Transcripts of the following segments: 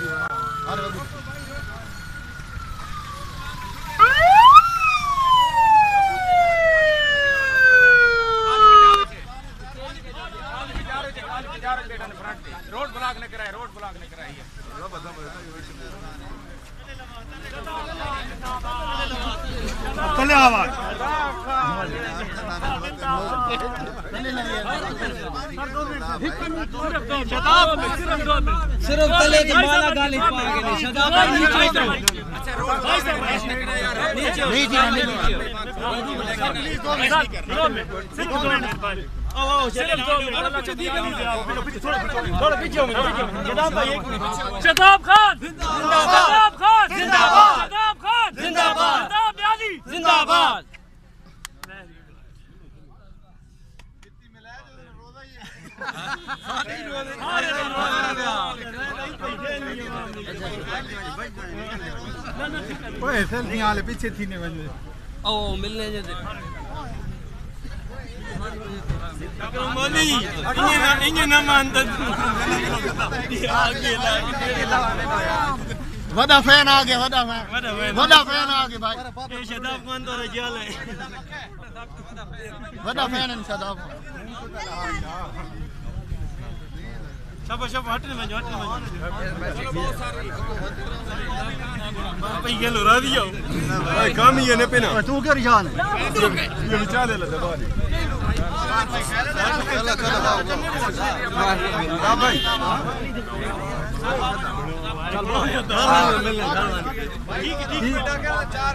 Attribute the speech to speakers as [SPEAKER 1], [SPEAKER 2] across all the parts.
[SPEAKER 1] Road block नहीं कराए, road block नहीं कराई है। चले आवाज
[SPEAKER 2] सिर्फ तले की माला गाली पाएंगे शदाब भाई नीचे
[SPEAKER 3] शदाब खान जिंदाबाद, शदाब खान जिंदाबाद, शदाब खान जिंदाबाद, शदाब याली जिंदाबाद।
[SPEAKER 1] पीछे थी
[SPEAKER 2] ओ मिलने जैसे
[SPEAKER 1] वड़ा फैन आ गया, वड़ा फैन आ गया भाई।
[SPEAKER 3] शदाब खान तो रजाल है,
[SPEAKER 1] वड़ा फैन है शदाब।
[SPEAKER 3] शाबाश हटने में भाई ये लो दिया भाई काम ही है ने पे ना
[SPEAKER 1] तू क्या रिजान है
[SPEAKER 3] ये विचार ले दबा दे हां भाई चल मिलने ठीक बेटा क्या 4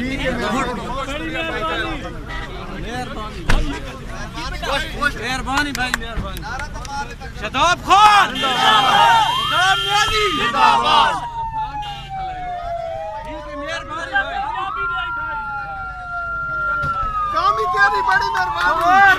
[SPEAKER 2] मेहरबानी भाई मेहरबानी।
[SPEAKER 3] शदाब खान जिंदाबाद, शदाब याली जिंदाबाद।
[SPEAKER 1] काम ही तेरी बड़ी मेहरबानी।